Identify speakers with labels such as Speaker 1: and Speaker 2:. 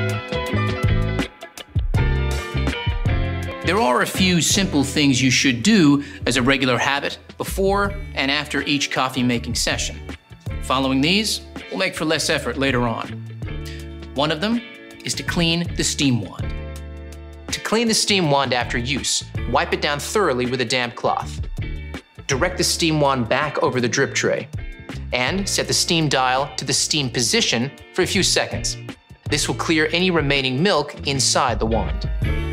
Speaker 1: There are a few simple things you should do as a regular habit before and after each coffee making session. Following these will make for less effort later on. One of them is to clean the steam wand. To clean the steam wand after use, wipe it down thoroughly with a damp cloth. Direct the steam wand back over the drip tray and set the steam dial to the steam position for a few seconds. This will clear any remaining milk inside the wand.